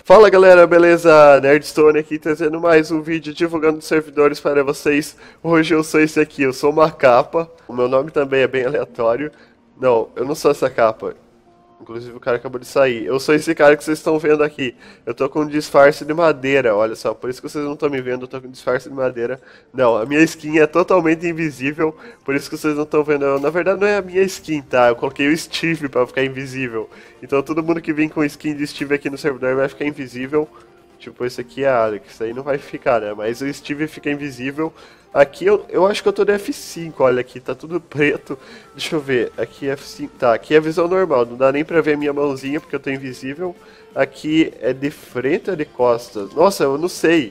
Fala galera, beleza? Nerdstone aqui trazendo mais um vídeo divulgando servidores para vocês. Hoje eu sou esse aqui, eu sou uma capa. O meu nome também é bem aleatório. Não, eu não sou essa capa. Inclusive o cara acabou de sair. Eu sou esse cara que vocês estão vendo aqui. Eu tô com um disfarce de madeira, olha só. Por isso que vocês não estão me vendo, eu tô com um disfarce de madeira. Não, a minha skin é totalmente invisível. Por isso que vocês não estão vendo. Na verdade não é a minha skin, tá? Eu coloquei o Steve pra ficar invisível. Então todo mundo que vem com skin de Steve aqui no servidor vai ficar invisível. Tipo, esse aqui é a Alex. Isso aí não vai ficar, né? Mas o Steve fica invisível. Aqui eu acho que eu tô de F5, olha aqui, tá tudo preto. Deixa eu ver, aqui F5, tá, aqui é visão normal, não dá nem pra ver a minha mãozinha porque eu tô invisível. Aqui é de frente ou de costas? Nossa, eu não sei.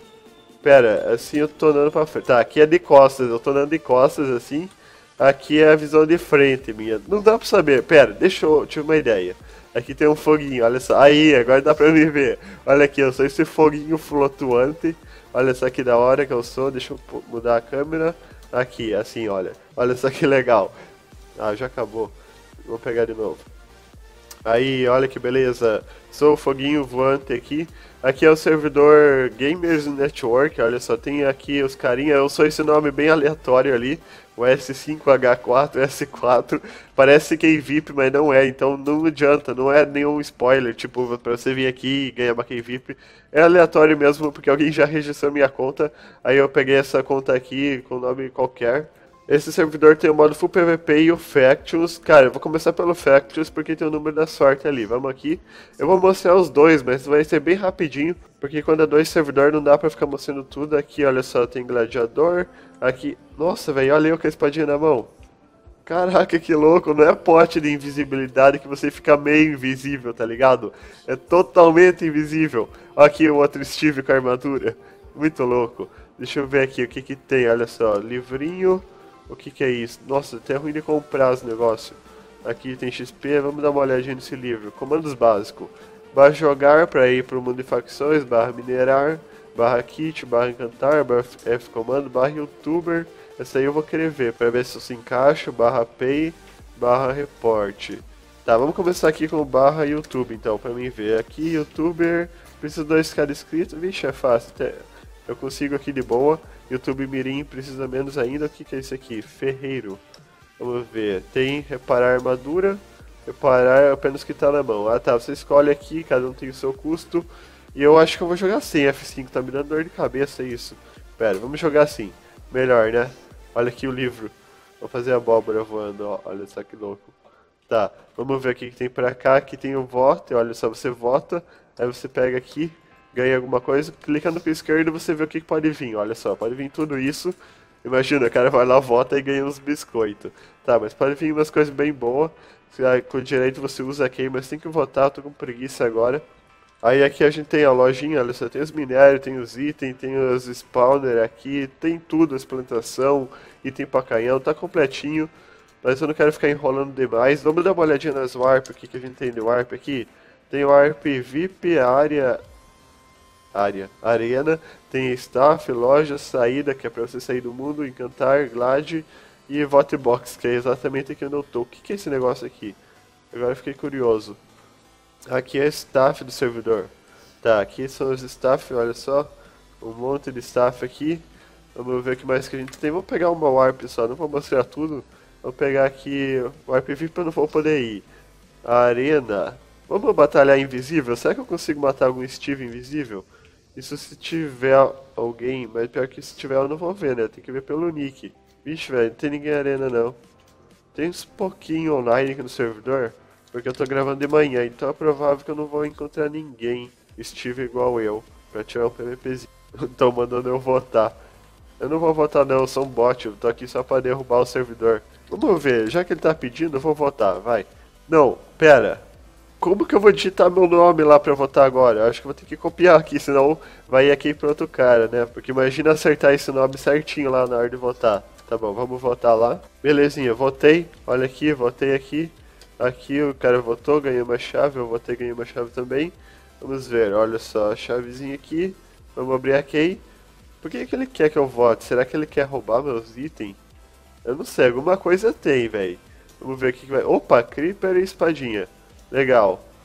Pera, assim eu tô andando pra frente. Tá, aqui é de costas, eu tô andando de costas assim. Aqui é a visão de frente minha. Não dá pra saber, pera, deixa eu tive uma ideia. Aqui tem um foguinho, olha só. Aí, agora dá pra me ver. Olha aqui, eu sou esse foguinho flutuante. Olha só que da hora que eu sou. Deixa eu mudar a câmera. Aqui, assim, olha. Olha só que legal. Ah, já acabou. Vou pegar de novo. Aí, olha que beleza. Sou o foguinho voante aqui. Aqui é o servidor Gamers Network. Olha só, tem aqui os carinha. Eu sou esse nome bem aleatório ali. O S5H4, S4. Parece Key VIP, mas não é. Então não adianta, não é nenhum spoiler. Tipo, pra você vir aqui e ganhar uma Key VIP. É aleatório mesmo, porque alguém já registrou minha conta. Aí eu peguei essa conta aqui com nome qualquer. Esse servidor tem o modo Full PVP e o Factions. Cara, eu vou começar pelo Factions porque tem o número da sorte ali. Vamos aqui. Eu vou mostrar os dois, mas vai ser bem rapidinho. Porque quando é dois servidores não dá pra ficar mostrando tudo. Aqui, olha só, tem gladiador. Aqui, nossa, velho, olha eu com a espadinha na mão. Caraca, que louco. Não é pote de invisibilidade que você fica meio invisível, tá ligado? É totalmente invisível. Aqui o outro Steve com a armadura. Muito louco. Deixa eu ver aqui o que que tem, olha só. Livrinho. O que que é isso? Nossa, até é ruim de comprar os negócios. Aqui tem XP, vamos dar uma olhadinha nesse livro. Comandos básicos. Barra jogar para ir para o mundo de facções, barra minerar, barra kit, barra encantar, barra F comando, barra youtuber. Essa aí eu vou querer ver para ver se se encaixa, barra pay, barra report. Tá, vamos começar aqui com barra YouTube então, para mim ver. Aqui youtuber, precisa de 2k inscritos, vixe, é fácil. Eu consigo aqui de boa. YouTube Mirim precisa menos ainda. O que que é isso aqui? Ferreiro. Vamos ver. Tem reparar armadura. Reparar apenas que tá na mão. Ah tá, você escolhe aqui, cada um tem o seu custo. E eu acho que eu vou jogar sem F5, tá me dando dor de cabeça isso. Pera, vamos jogar assim. Melhor, né? Olha aqui o livro. Vou fazer a abóbora voando, ó. Olha só que louco. Tá, vamos ver o que tem pra cá. Aqui tem o voto, olha só, você vota. Aí você pega aqui, ganha alguma coisa, clica no clique esquerdo e você vê o que pode vir. Olha só, pode vir tudo isso. Imagina, o cara vai lá, vota e ganha uns biscoitos. Tá, mas pode vir umas coisas bem boas. Com direito você usa aqui, mas tem que votar, eu tô com preguiça agora. Aí aqui a gente tem a lojinha, olha só, tem os minérios, tem os itens, tem os spawner aqui, tem tudo, as plantação, item pra canhão, tá completinho. Mas eu não quero ficar enrolando demais. Vamos dar uma olhadinha nas warp, o que que a gente tem de warp aqui. Tem o warp VIP, arena, tem staff, loja, saída, que é pra você sair do mundo, encantar, glade e vote box, que é exatamente aqui onde eu tô. O que que é esse negócio aqui? Agora eu fiquei curioso. Aqui é staff do servidor. Tá, aqui são os staff, olha só. Um monte de staff aqui. Vamos ver o que mais que a gente tem. Vou pegar uma warp só, não vou mostrar tudo. Vou pegar aqui warp VIP, eu não vou poder ir. A arena. Vamos batalhar invisível? Será que eu consigo matar algum Steve invisível? Isso se tiver alguém, mas pior que se tiver eu não vou ver, né? Tem que ver pelo nick. Vixe, velho, não tem ninguém na arena não. Tem uns pouquinho online aqui no servidor, porque eu tô gravando de manhã, então é provável que eu não vou encontrar ninguém Steve igual eu, pra tirar um PVPzinho. Então mandando eu votar. Eu não vou votar não, eu sou um bot, eu tô aqui só pra derrubar o servidor. Vamos ver, já que ele tá pedindo, eu vou votar, vai. Não, pera. Como que eu vou digitar meu nome lá pra votar agora? Eu acho que eu vou ter que copiar aqui, senão vai ir aqui pro outro cara, né? Porque imagina acertar esse nome certinho lá na hora de votar. Tá bom, vamos votar lá. Belezinha, votei. Olha aqui, votei aqui. Aqui o cara votou, ganhei uma chave. Eu votei, ganhei uma chave também. Vamos ver, olha só, a chavezinha aqui. Vamos abrir a key. Por que que ele quer que eu vote? Será que ele quer roubar meus itens? Eu não sei, alguma coisa tem, velho. Vamos ver o que vai... Opa, Creeper e espadinha. Legal.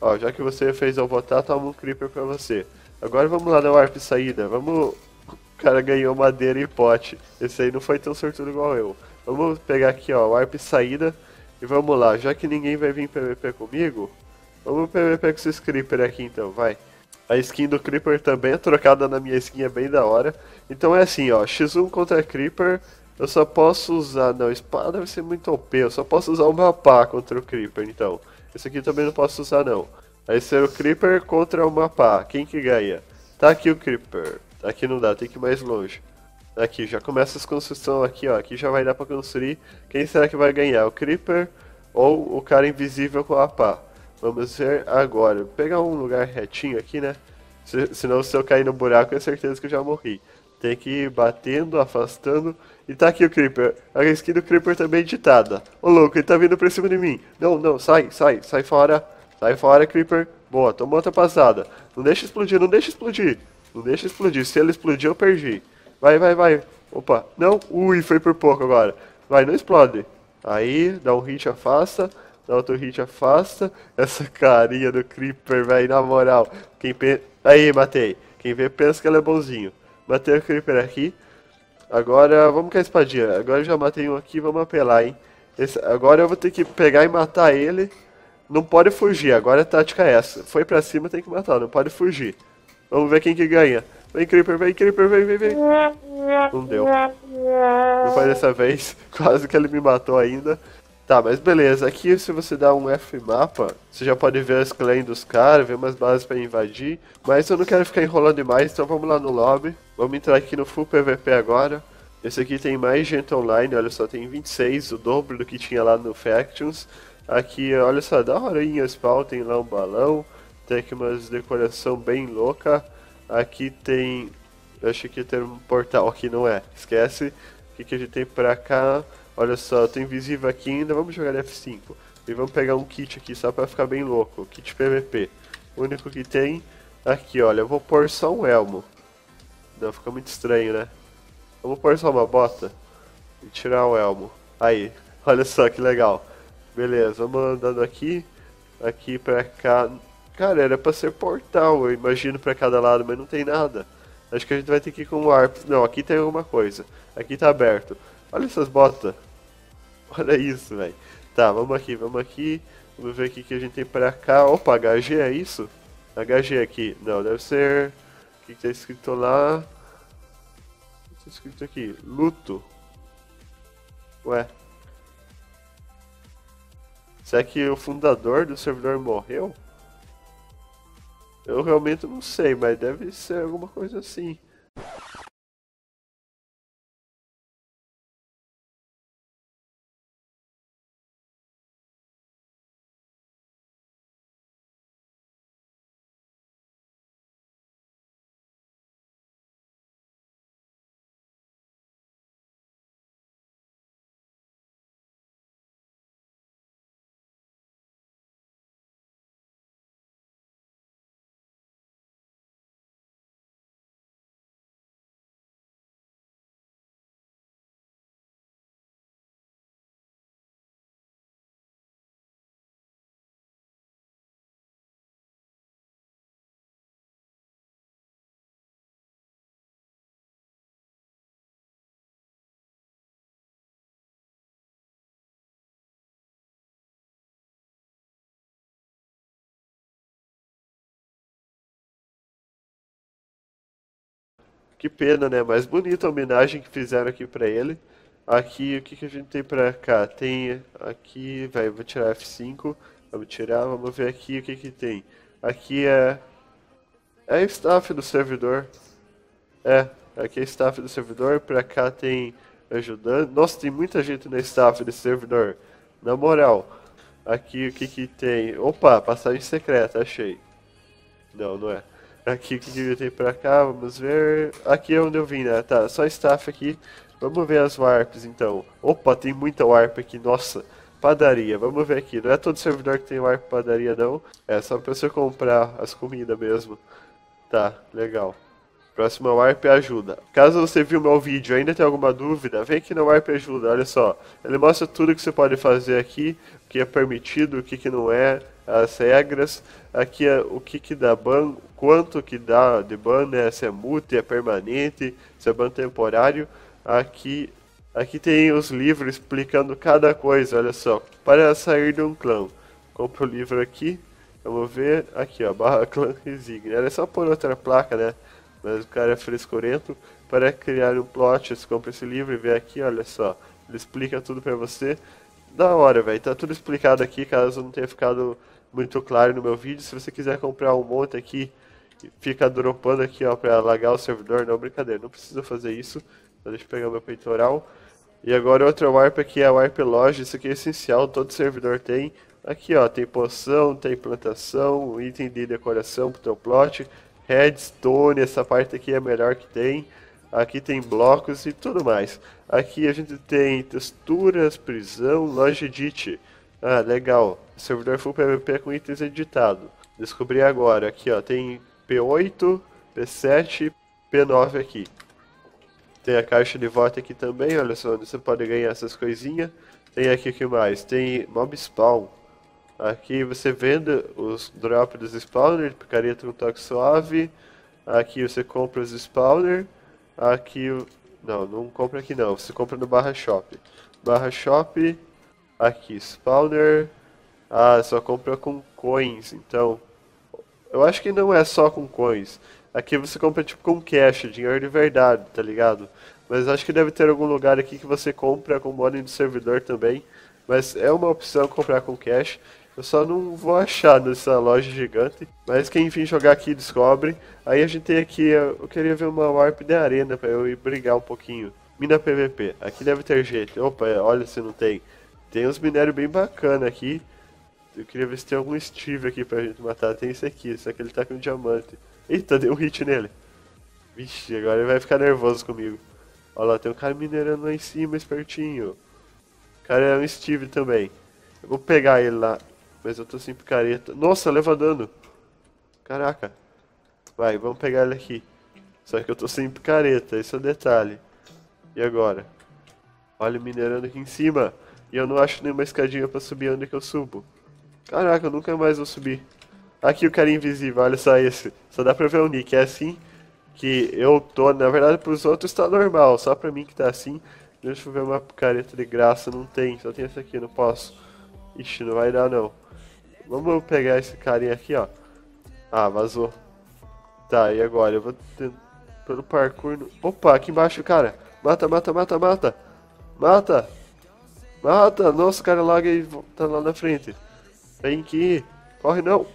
Ó, já que você fez eu votar, toma um Creeper pra você. Agora vamos lá na Warp saída. Vamos... O cara ganhou madeira e pote. Esse aí não foi tão sortudo igual eu. Vamos pegar aqui, ó, Warp saída. E vamos lá. Já que ninguém vai vir PVP comigo, vamos PVP com esses Creeper aqui então, vai. A skin do Creeper também é trocada na minha skin, é bem da hora. Então é assim, ó, X1 contra Creeper, eu só posso usar... Não, espada deve ser muito OP, eu só posso usar uma pá contra o Creeper, então. Esse aqui também não posso usar, não. Aí ser o Creeper contra uma pá, quem que ganha? Tá aqui o Creeper, aqui não dá, tem que ir mais longe. Aqui, já começa as construções aqui, ó, aqui já vai dar pra construir. Quem será que vai ganhar, o Creeper ou o cara invisível com a pá? Vamos ver agora. Vou pegar um lugar retinho aqui, né? Senão se eu cair no buraco, é certeza que eu já morri. Tem que ir batendo, afastando. E tá aqui o Creeper. A skin do Creeper também editada. Ô louco, ele tá vindo pra cima de mim. Não, não, sai fora. Sai fora, Creeper. Boa, tomou outra passada. Não deixa explodir, não deixa explodir. Não deixa explodir. Se ele explodir, eu perdi. Vai, vai, vai. Opa, não. Ui, foi por pouco agora. Vai, não explode. Aí, dá um hit, afasta. Dá outro hit, afasta. Essa carinha do Creeper, velho, na moral. Aí, matei. Quem vê pensa que ele é bonzinho. Matei o Creeper aqui. Agora, vamos com a espadinha. Agora eu já matei um aqui, vamos apelar, hein. Agora eu vou ter que pegar e matar ele. Não pode fugir, agora a tática é essa. Foi pra cima, tem que matar, não pode fugir. Vamos ver quem que ganha. Vem, Creeper, vem. Não deu. Não foi dessa vez. Quase que ele me matou ainda. Tá, mas beleza. Aqui se você dá um F mapa, você já pode ver as clans dos caras, ver umas bases pra invadir. Mas eu não quero ficar enrolando demais, então vamos lá no lobby. Vamos entrar aqui no Full PVP agora. Esse aqui tem mais gente online, olha só, tem 26, o dobro do que tinha lá no Factions. Aqui, olha só, da horinha spawn, tem lá um balão. Tem aqui umas decoração bem louca. Aqui tem... Eu achei que ia ter um portal, aqui não é, esquece. O que a gente tem pra cá? Olha só, tem invisível aqui ainda, vamos jogar F5. E vamos pegar um kit aqui só pra ficar bem louco, kit PVP. O único que tem, aqui olha, eu vou pôr só um elmo. Não, fica muito estranho, né? Vamos pôr só uma bota e tirar o elmo. Aí, olha só que legal. Beleza, vamos andando aqui, aqui pra cá. Cara, era pra ser portal, eu imagino, pra cada lado, mas não tem nada. Acho que a gente vai ter que ir com o Warp. Não, aqui tem alguma coisa. Aqui tá aberto. Olha essas botas. Olha isso, velho. Tá, vamos aqui, vamos aqui. Vamos ver o que a gente tem pra cá. Opa, HG é isso? HG aqui. Não, deve ser... O que tá escrito lá? O que tá escrito aqui? Luto. Ué. Será que o fundador do servidor morreu? Eu realmente não sei, mas deve ser alguma coisa assim. Que pena, né? Mais bonita a homenagem que fizeram aqui pra ele. Aqui, o que a gente tem pra cá? Tem aqui, vai, vou tirar F5. Vamos tirar, vamos ver aqui o que tem. Aqui é o staff do servidor. Aqui é o staff do servidor. Pra cá tem ajudante. Nossa, tem muita gente no staff desse servidor. Na moral. Aqui o que tem? Opa, passagem secreta, achei. Não, não é. Aqui o que tem pra cá, vamos ver. Aqui é onde eu vim, né? Tá, só staff aqui. Vamos ver as warps então. Opa, tem muita warp aqui, nossa. Padaria, vamos ver aqui. Não é todo servidor que tem warp padaria, não. É só pra você comprar as comidas mesmo. Tá, legal. Próxima Warp ajuda. Caso você viu meu vídeo e ainda tem alguma dúvida, vem aqui no Warp ajuda, olha só. Ele mostra tudo que você pode fazer aqui, o que é permitido, o que não é. as regras. Aqui é o que dá ban, quanto que dá de ban, né? Se é multa, é permanente, se é ban temporário. Aqui tem os livros explicando cada coisa, olha só. Para sair de um clã. Compra o livro aqui. Vamos ver. Aqui, ó. Barra clã resigne. Era só pôr outra placa, né? Mas o cara é frescurento. Para criar um plot, você compra esse livro e vê aqui, olha só. Ele explica tudo pra você. Da hora, velho. Tá tudo explicado aqui, caso não tenha ficado muito claro no meu vídeo. Se você quiser comprar um monte aqui, fica dropando aqui, ó, pra alagar o servidor. Não, brincadeira, não precisa fazer isso. Então, deixa eu pegar meu peitoral. E agora outra warp aqui é a Warp Loja. Isso aqui é essencial, todo servidor tem. Aqui, ó, tem poção, tem plantação, item de decoração pro teu plot. Redstone, essa parte aqui é a melhor que tem. Aqui tem blocos e tudo mais. Aqui a gente tem texturas, prisão, loja edit. Ah, legal. Servidor full PVP com itens editado. Descobri agora. Aqui, ó, tem P8, P7, P9 aqui. Tem a caixa de voto aqui também, olha só, onde você pode ganhar essas coisinhas. Tem aqui o que mais? Tem mob spawn. Aqui você vende os drops dos spawners, picareta com toque suave. Aqui você compra os spawners. Aqui, não compra aqui não, você compra no barra shop. Barra shop, aqui spawner. Ah, só compra com coins, então eu acho que não é só com coins. Aqui você compra tipo com cash, dinheiro de verdade, tá ligado? Mas acho que deve ter algum lugar aqui que você compra com modem do servidor também. Mas é uma opção comprar com cash. Eu só não vou achar nessa loja gigante. Mas quem enfim jogar aqui descobre. Aí a gente tem aqui, eu queria ver uma warp de arena pra eu ir brigar um pouquinho. Mina PVP, aqui deve ter jeito. Opa, olha se não tem. Tem uns minérios bem bacana aqui. Eu queria ver se tem algum Steve aqui pra gente matar. Tem esse aqui, só que ele tá com diamante. Eita, deu um hit nele. Vixe, agora ele vai ficar nervoso comigo. Olha lá, tem um cara minerando lá em cima, espertinho. O cara é um Steve também. Eu vou pegar ele lá. Mas eu tô sem picareta. Nossa, leva dano. Caraca. Vai, vamos pegar ele aqui. Só que eu tô sem picareta, esse é o detalhe. E agora? Olha o minerando aqui em cima. E eu não acho nenhuma escadinha pra subir onde que eu subo. Caraca, eu nunca mais vou subir. Aqui o cara invisível, olha só esse. Só dá pra ver o nick, é assim que eu tô. Na verdade pros outros tá normal, só pra mim que tá assim. Deixa eu ver uma picareta de graça, não tem. Só tem essa aqui, não posso. Ixi, não vai dar não. Vamos pegar esse carinha aqui, ó. Ah, vazou. Tá, e agora? Eu vou pelo parkour. Opa, aqui embaixo, cara. Mata, mata, mata, mata. Mata. Mata. Nossa, o cara logo aí tá lá na frente. Vem aqui. Corre não.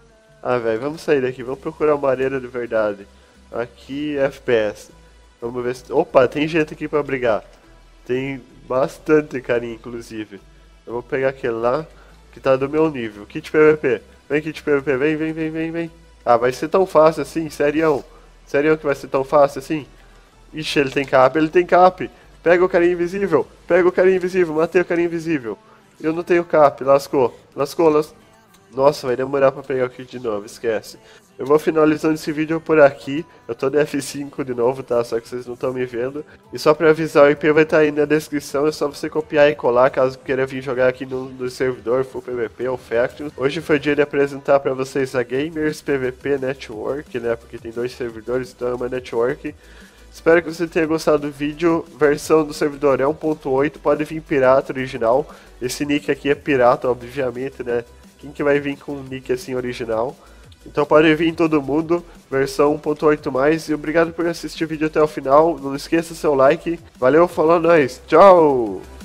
Ah, velho, vamos sair daqui. Vamos procurar uma arena de verdade. Aqui, FPS. Vamos ver se... Opa, tem gente aqui pra brigar. Tem bastante carinha, inclusive. Eu vou pegar aquele lá, que tá do meu nível. Kit PVP. Vem, Kit PVP. Vem, vem, vem, vem, vem. Ah, vai ser tão fácil assim, serião. Serião que vai ser tão fácil assim? Ixi, ele tem cap, ele tem cap. Pega o carinha invisível. Pega o carinha invisível. Matei o carinha invisível. Eu não tenho cap. Lascou. Lascou, lascou. Nossa, vai demorar pra pegar o kit de novo, esquece. Eu vou finalizando esse vídeo por aqui. Eu tô de F5 de novo, tá? Só que vocês não estão me vendo. E só pra avisar, o IP vai estar aí na descrição. É só você copiar e colar, caso queira vir jogar aqui no servidor Full PVP ou Factions. Hoje foi dia de apresentar pra vocês a Gamers PVP Network, né? Porque tem 2 servidores, então é uma network. Espero que você tenha gostado do vídeo. Versão do servidor é 1.8, pode vir pirata original. Esse nick aqui é pirata, obviamente, né? Quem que vai vir com um nick assim original? Então pode vir todo mundo, versão 1.8+. E obrigado por assistir o vídeo até o final. Não esqueça seu like. Valeu, falou, nós. Tchau!